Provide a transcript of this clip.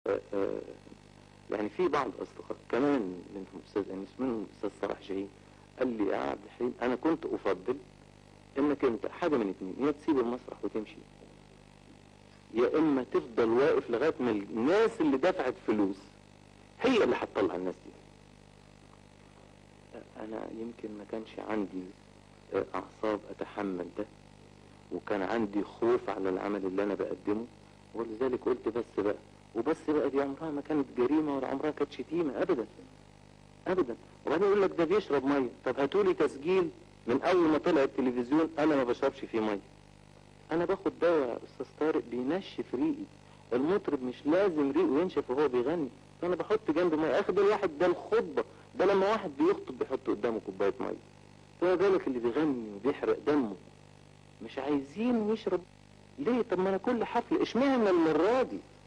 يعني في بعض اصدقاء كمان منهم استاذ انيس، منهم استاذ صلاح جاهين، قال لي يا عبد الحليم انا كنت افضل انك انت حاجه من اتنين، يا تسيب المسرح وتمشي، يا اما تفضل واقف لغايه ما الناس اللي دفعت فلوس هي اللي هتطلع الناس دي. انا يمكن ما كانش عندي اعصاب اتحمل ده، وكان عندي خوف على العمل اللي انا بقدمه، ولذلك قلت بس بقى، وبس بقى دي عمرها ما كانت جريمه ولا عمرها كانت شتيمه ابدا ابدا. وبعدين يقول لك ده بيشرب ميه، طب هاتولي تسجيل من اول ما طلع التلفزيون انا ما بشربش فيه ميه. انا باخد دواء يا استاذ طارق بينشف ريقي، المطرب مش لازم ريقه ينشف وهو بيغني، فانا بحط جنب ميه. اخد الواحد ده الخطبه، ده لما واحد بيخطب بيحط قدامه كوبايه ميه، فما بالك اللي بيغني وبيحرق دمه مش عايزين يشرب ليه؟ طب ما انا كل حفله اشمعنى المره دي